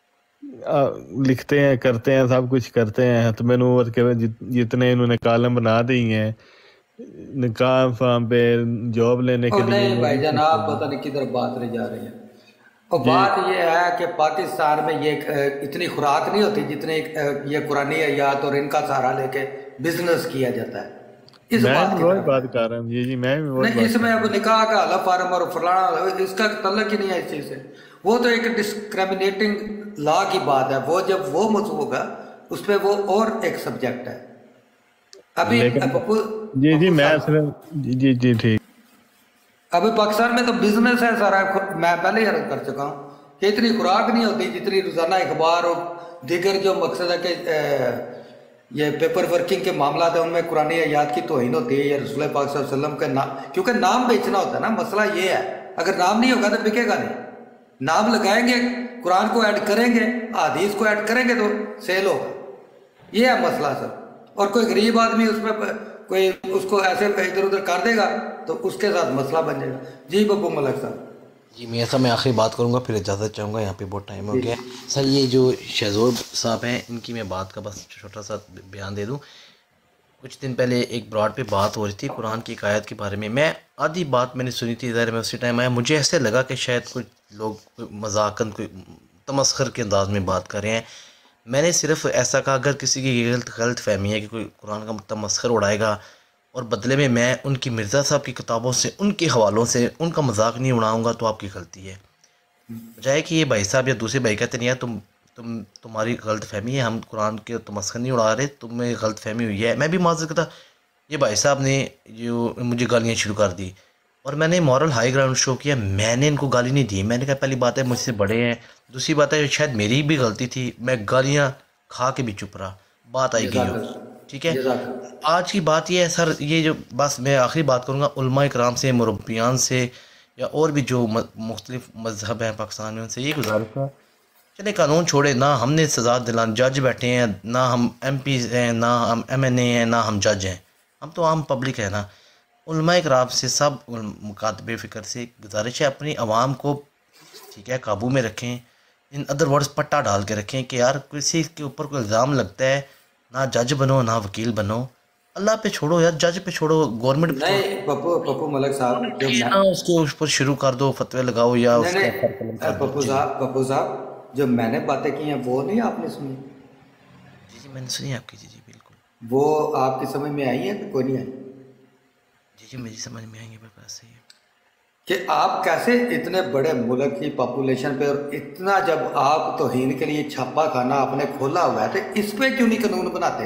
لکھتے ہیں، کرتے ہیں، سب کچھ کرتے ہیں۔ ختم نبوت کے جتنے انہوں نے کالم بنا دی ہیں نکاح فارم پہ جاب لینے کے لیے، نہیں بھائی جان آپ پتہ نہیں کدھر بات رہ جا رہی ہے۔ اور بات یہ ہے کہ پاکستان میں یہ اتنی خوراک نہیں ہوتی جتنی یہ قرآنی آیات اور ان کا سہارا لے کے بزنس کیا جاتا ہے۔ اس میں بات بھی وہی بات کر رہا ہوں۔ جی جی میں بھی وہی نہیں، اس میں اب نکاح کا حلف فارم اور فلانا اس کا تعلق ہی نہیں ہے اس چیز سے، وہ تو ایک ڈسکریمنیٹنگ لا کی بات ہے، وہ جب وہ موضوع ہوگا اس پہ وہ اور ایک سبجیکٹ ہے۔ ابھی جی جی میں جی جی ٹھیک۔ ابھی پاکستان میں تو بزنس ہے سارا، میں پہلے ہی عرض کر چکا ہوں کہ اتنی خوراک نہیں ہوتی جتنی روزانہ اخبار اور دیگر جو مقصد ہے کہ یہ پیپر ورکنگ کے معاملات ہیں ان میں قرآن آیات کی توہین ہوتی ہے یا رسول پاک صلی اللہ علیہ وسلم کا نام، کیونکہ نام بیچنا ہوتا ہے نا، مسئلہ یہ ہے اگر نام نہیں ہوگا تو بکے گا نہیں۔ نام لگائیں گے، قرآن کو ایڈ کریں گے، حدیث کو ایڈ کریں گے تو سیل ہوگا، یہ ہے مسئلہ سر۔ اور کوئی غریب آدمی اس میں کوئی اس کو ایسے ادھر ادھر کر دے گا تو اس کے ساتھ مسئلہ بن جائے گا۔ جی ببو ملک صاحب۔ جی میاں صاحب میں آخری بات کروں گا پھر اجازت چاہوں گا، یہاں پہ بہت ٹائم ہو گیا سر۔ یہ جو شہزور صاحب ہیں ان کی میں بات کا بس چھوٹا سا بیان دے دوں۔ کچھ دن پہلے ایک براڈ پہ بات ہو رہی تھی قرآن کی ایک آیت کے بارے میں، میں آدھی بات میں نے سنی تھی، ظاہر میں اسی ٹائم آیا، مجھے ایسے لگا کہ شاید کچھ لوگ مذاقاً کوئی تمسخر کے انداز میں بات کر رہے ہیں۔ میں نے صرف ایسا کہا اگر کسی کی غلط غلط فہمی ہے کہ کوئی قرآن کا تمسخر اڑائے گا اور بدلے میں میں ان کی مرزا صاحب کی کتابوں سے ان کے حوالوں سے ان کا مذاق نہیں اڑاؤں گا تو آپ کی غلطی ہے، بجائے کہ یہ بھائی صاحب یا دوسرے بھائی کہتے نہیں ہے تم تم تمہاری غلط فہمی ہے، ہم قرآن کے تمسخر نہیں اڑا رہے، تمہیں غلط فہمی ہوئی ہے۔ میں بھی معذرت کرتا، یہ بھائی صاحب نے جو مجھے گالیاں شروع کر دی اور میں نے مورل ہائی گراؤنڈ شو کیا، میں نے ان کو گالی نہیں دی، میں نے کہا پہلی بات ہے مجھ سے بڑے ہیں، دوسری بات ہے شاید میری بھی غلطی تھی، میں گالیاں کھا کے بھی چپ رہا، بات آئی گئی ہو، ٹھیک ہے۔ آج کی بات یہ ہے سر، یہ جو بس میں آخری بات کروں گا، علماء کرام سے، مربیان سے یا اور بھی جو مختلف مذہب ہیں پاکستان میں، ان سے یہ گزارش ہے چلے قانون چھوڑے، نہ ہم نے سزا دلان، جج بیٹھے ہیں، نہ ہم ایم پیز ہیں، نہ ہم ایم این اے ہیں، نہ ہم جج ہیں، ہم تو عام پبلک ہے نا۔ علماء کرام سے، سب مکاتب فکر سے گزارش ہے اپنی عوام کو ٹھیک ہے قابو میں رکھیں، ان ادر ورڈز پٹا ڈال کے رکھیں کہ یار کسی کے اوپر کوئی الزام لگتا ہے نہ جج بنو نہ وکیل بنو، اللہ پہ چھوڑو یار، جج پہ چھوڑو، گورنمنٹ پہ نہیں پپو پپو ملک صاحب جو نہ اس کو اس پر شروع کر دو، فتوے لگاؤ یا اس نہیں کا نہیں پپو صاحب پپو صاحب جو میں نے باتیں کی ہیں وہ نہیں آپ نے سنی؟ جی جی میں نے سنی آپ کی، جی جی بالکل، وہ آپ کی سمجھ میں آئی ہیں کہ کوئی نہیں آئی؟ جی جی میری سمجھ میں آئیں گے، بالکل صحیح ہے کہ آپ کیسے اتنے بڑے ملک کی پاپولیشن پہ اور اتنا جب آپ توہین کے لیے چھاپا خانہ آپ نے کھولا ہوا ہے تو اس پہ کیوں نہیں قانون بناتے؟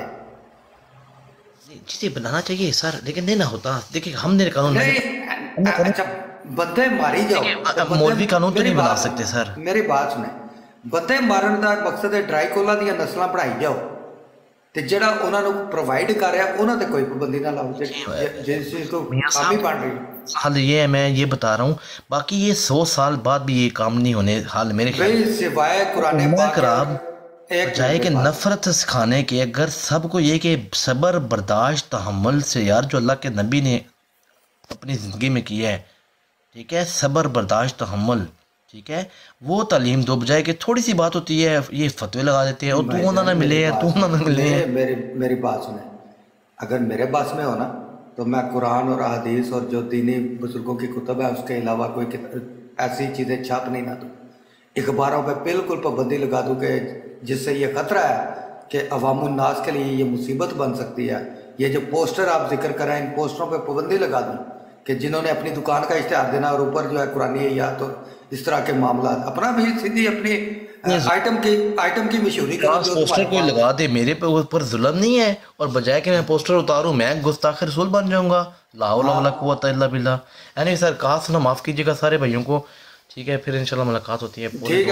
جی جی بنانا چاہیے سر، لیکن نہیں نہ ہوتا، دیکھیں ہم نے قانون نہیں اچھا بندے ماری جاؤ، مولوی قانون تو نہیں بنا سکتے سر، میری بات سنیں، بندے مارن کا مقصد ہے ڈرائی کولا دیا نسلاں پڑھائی جاؤ تے جڑا انہاں نو پرووائڈ کر رہا انہاں تے کوئی پابندی نہ لاؤ جس چیز کو خامی بن رہی ہے۔ حال یہ ہے، میں یہ بتا رہا ہوں، باقی یہ سو سال بعد بھی یہ کام نہیں ہونے، حال میرے خیال سوائے قرآن پاک خراب بجائے کہ نفرت سکھانے کے، اگر سب کو یہ کہ صبر برداشت تحمل سے، یار جو اللہ کے نبی نے اپنی زندگی میں کیا ہے ٹھیک ہے، صبر برداشت تحمل ٹھیک ہے، وہ تعلیم دو، بجائے کہ تھوڑی سی بات ہوتی ہے یہ فتوے لگا دیتے ہیں اور تو نہ ملے ہے تو نہ ملے ہے۔ میری میری بات سنیں، اگر میرے پاس میں ہونا تو میں قرآن اور احادیث اور جو دینی بزرگوں کی کتب ہے اس کے علاوہ کوئی ایسی چیزیں چھاپ نہیں نہ دوں، اخباروں پہ بالکل پابندی لگا دوں کہ جس سے یہ خطرہ ہے کہ عوام الناس کے لیے یہ مصیبت بن سکتی ہے۔ یہ جو پوسٹر آپ ذکر کر رہے ہیں ان پوسٹروں پہ پابندی لگا دوں کہ جنہوں نے اپنی دکان کا اشتہار دینا اور اوپر جو ہے قرآن یا تو اس طرح کے معاملات اپنا بھی سیدھی اپنی آئٹم کی آئٹم کی مشہوری کا پوسٹر کوئی لگا دے، میرے پہ اوپر ظلم نہیں ہے، اور بجائے کہ میں پوسٹر اتاروں میں گستاخ رسول بن جاؤں گا، لا حول ولا قوت الا باللہ۔ یعنی سر کہا سنا معاف کیجیے گا سارے بھائیوں کو، ٹھیک ہے، پھر انشاءاللہ ملاقات ہوتی ہے۔ ٹھیک ہے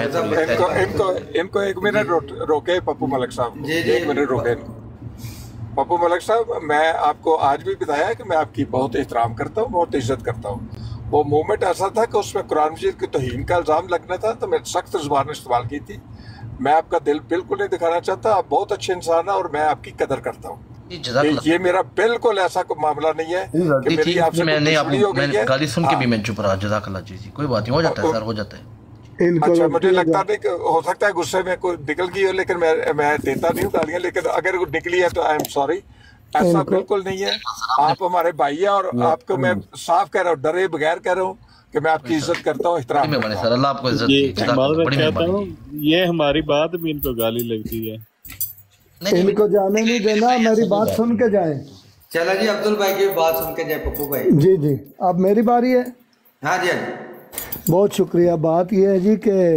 ان کو ایک منٹ روکے پپو ملک صاحب، ایک منٹ روکے پپو ملک صاحب، میں آپ کو آج بھی بتایا کہ میں آپ کی بہت احترام کرتا ہوں، بہت عزت کرتا ہوں۔ وہ مومنٹ ایسا تھا کہ اس میں قرآن مجید کی توہین کا الزام لگنا تھا تو میں سخت زبان استعمال کی تھی، میں آپ کا دل بالکل نہیں دکھانا چاہتا، آپ بہت اچھے انسان ہیں اور میں آپ کی قدر کرتا ہوں، یہ میرا بالکل ایسا کوئی معاملہ نہیں ہے کہ میری آپ سے دشمنی ہو گئی ہے۔ گالی سن کے بھی میں چپ رہا، جزاک اللہ۔ جی جی کوئی بات نہیں، ہو جاتا ہے سر، ہو جاتا ہے۔ اچھا مجھے لگتا نہیں کہ ہو سکتا ہے غصے میں کوئی نکل گئی ہو، لیکن میں میں دیتا نہیں ہوں گالیاں، لیکن اگر نکلی ہے تو آئی ایم سوری، ایسا بالکل نہیں ہے۔ آپ ہمارے بھائی ہیں اور آپ کو میں صاف کہہ رہا ہوں، ڈرے بغیر کہہ رہا ہوں کہ میں آپ کی عزت کرتا ہوں، احترام کرتا ہوں۔ اللہ آپ کو عزت کہتا ہوں، یہ ہماری بات بھی ان کو گالی لگتی ہے، ان کو جانے نہیں دینا، میری بات سن کے جائیں۔ چلا جی عبدال بھائی کی بات سن کے جائے پپو بھائی۔ جی جی اب میری باری ہے۔ ہاں جی ہاں بہت شکریہ۔ بات یہ ہے جی کہ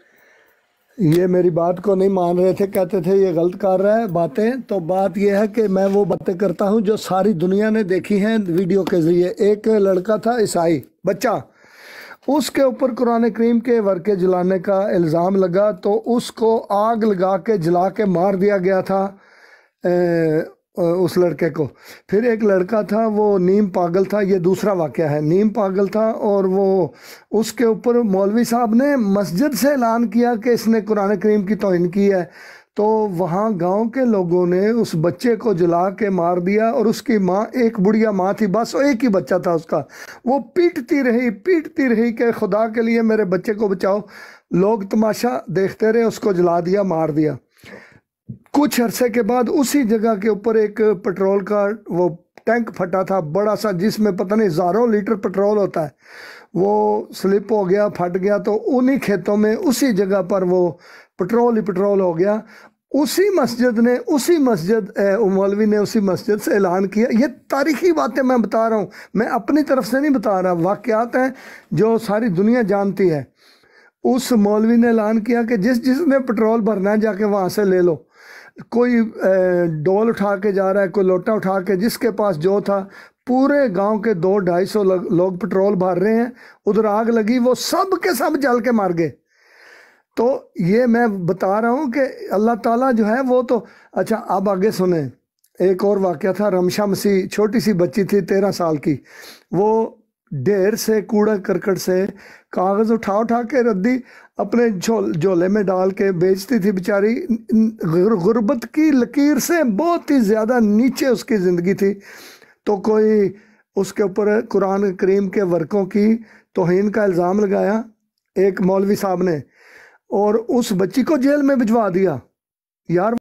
یہ میری بات کو نہیں مان رہے تھے، کہتے تھے یہ غلط کر رہا ہے باتیں، تو بات یہ ہے کہ میں وہ باتیں کرتا ہوں جو ساری دنیا نے دیکھی ہیں ویڈیو کے ذریعے۔ ایک لڑکا تھا عیسائی بچہ، اس کے اوپر قرآن کریم کے ورقے جلانے کا الزام لگا تو اس کو آگ لگا کے جلا کے مار دیا گیا تھا اس لڑکے کو۔ پھر ایک لڑکا تھا وہ نیم پاگل تھا، یہ دوسرا واقعہ ہے، نیم پاگل تھا اور وہ اس کے اوپر مولوی صاحب نے مسجد سے اعلان کیا کہ اس نے قرآن کریم کی توہین کی ہے، تو وہاں گاؤں کے لوگوں نے اس بچے کو جلا کے مار دیا، اور اس کی ماں ایک بڑھیا ماں تھی، بس ایک ہی بچہ تھا اس کا، وہ پیٹتی رہی پیٹتی رہی کہ خدا کے لیے میرے بچے کو بچاؤ۔ لوگ تماشا دیکھتے رہے، اس کو جلا دیا، مار دیا۔ کچھ عرصے کے بعد اسی جگہ کے اوپر ایک پٹرول کا وہ ٹینک پھٹا تھا بڑا سا، جس میں پتہ نہیں ہزاروں لیٹر پٹرول ہوتا ہے، وہ سلپ ہو گیا، پھٹ گیا، تو انہی کھیتوں میں اسی جگہ پر وہ پٹرول ہی پٹرول ہو گیا، उसी मस्जिद ने उसी मस्जिद मौलवी ने उसी मस्जिद से ऐलान किया। ये तारीखी बातें मैं बता रहा हूँ, मैं अपनी तरफ से नहीं बता रहा, वाक़यात हैं जो सारी दुनिया जानती है। उस मौलवी ने ऐलान किया कि जिस जिसने पेट्रोल भरना है जाके वहाँ से ले लो। कोई डोल उठा के जा रहा है, कोई लोटा उठा के, जिसके पास जो था, पूरे गांव के दो ढाई सौ लोग पेट्रोल भर रहे हैं। उधर आग लगी, वो सब के सब जल के मार गए। तो ये मैं बता रहा हूँ कि अल्लाह ताला जो है वो तो। अच्छा अब आगे सुने, एक और वाक़या था। रमशा मसीह छोटी सी बच्ची थी तेरह साल की, वो ढेर से कूड़ा करकट से कागज़ उठा उठा के रद्दी अपने झोल झोले में डाल के बेचती थी बेचारी। गुर्बत की लकीर से बहुत ही ज़्यादा नीचे उसकी ज़िंदगी थी। तो कोई उसके ऊपर कुरान करीम के वर्कों की तौहीन का इल्ज़ाम लगाया एक मौलवी साहब ने, और उस बच्ची को जेल में भिजवा दिया। यार